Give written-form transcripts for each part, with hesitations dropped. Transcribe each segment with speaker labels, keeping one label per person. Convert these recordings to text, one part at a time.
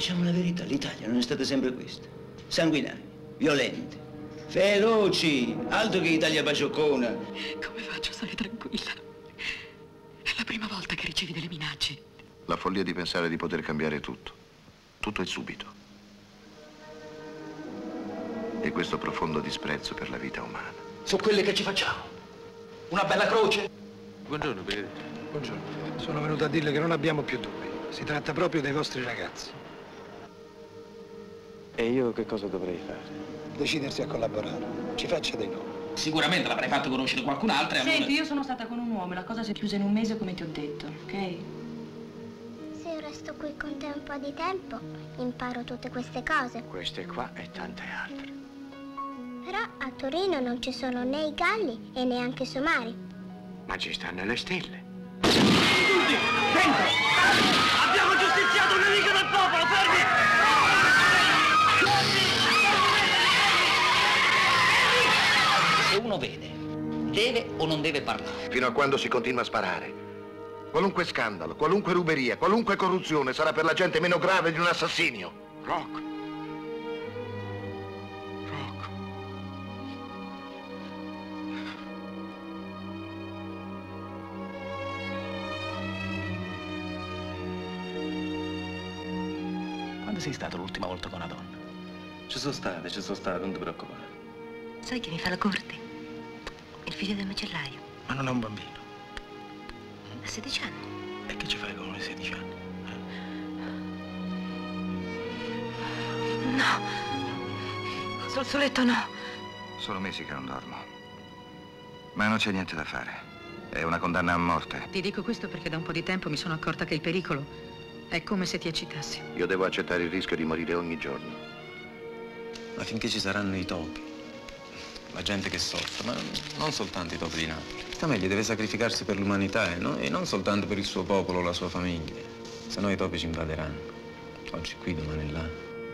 Speaker 1: Diciamo la verità, l'Italia non è stata sempre questa. Sanguinari, violenti, feroci, altro che Italia bacioccona.
Speaker 2: Come faccio a stare tranquilla? È la prima volta che ricevi delle minacce.
Speaker 3: La follia di pensare di poter cambiare tutto. Tutto e subito. E questo profondo disprezzo per la vita umana.
Speaker 4: Su quelle che ci facciamo. Una bella croce.
Speaker 5: Buongiorno, Benedetto.
Speaker 6: Buongiorno. Sono venuto a dirle che non abbiamo più dubbi. Si tratta proprio dei vostri ragazzi.
Speaker 5: E io che cosa dovrei fare?
Speaker 6: Decidersi a collaborare. Ci faccia dei nomi.
Speaker 4: Sicuramente l'avrai fatto conoscere qualcun altro e allora...
Speaker 2: Senti, io sono stata con un uomo e la cosa si è chiusa in un mese come ti ho detto, ok?
Speaker 7: Se io resto qui con te un po' di tempo, imparo tutte queste cose.
Speaker 5: Queste qua e tante altre.
Speaker 7: Però a Torino non ci sono né i galli e neanche i somari.
Speaker 5: Ma ci stanno le stelle.
Speaker 4: Tutti! Dentro! Abbiamo giustiziato un nemico del popolo, fermi! Se uno vede, deve o non deve parlare?
Speaker 3: Fino a quando si continua a sparare. Qualunque scandalo, qualunque ruberia, qualunque corruzione sarà per la gente meno grave di un assassinio.
Speaker 5: Rocco. Rocco.
Speaker 4: Quando sei stato l'ultima volta con una donna?
Speaker 5: Ci sono state, non ti preoccupare.
Speaker 2: Sai che mi fa la corte? Il figlio del macellaio.
Speaker 6: Ma non è un bambino.
Speaker 2: Ha 16 anni.
Speaker 6: E che ci fai con i 16 anni?
Speaker 2: No. Sul soletto no.
Speaker 3: Sono mesi che non dormo. Ma non c'è niente da fare. È una condanna a morte.
Speaker 2: Ti dico questo perché da un po' di tempo mi sono accorta che il pericolo è come se ti eccitassi.
Speaker 3: Io devo accettare il rischio di morire ogni giorno.
Speaker 8: Ma finché ci saranno i topi, la gente che soffre, ma non soltanto i topi di Napoli. Sta meglio, deve sacrificarsi per l'umanità e non soltanto per il suo popolo o la sua famiglia. Se no i topi ci invaderanno. Oggi qui, domani là.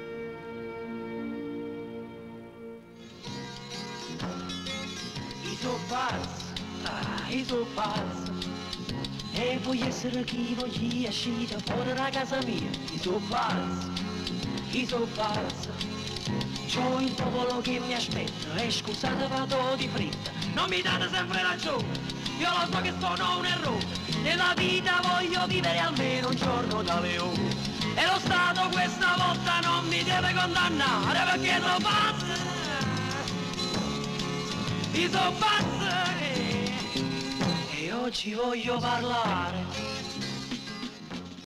Speaker 1: I so pazzi, i so pazzi. E voglio essere chi voglio uscire fuori da casa mia. I so pazzi. C'ho il popolo che mi aspetta e scusate vado di fretta. Non mi date sempre ragione, io lo so che sono un errore. Nella vita voglio vivere almeno un giorno da leone. E lo Stato questa volta non mi deve condannare perché sono pazzo. Io sono pazzo e oggi voglio parlare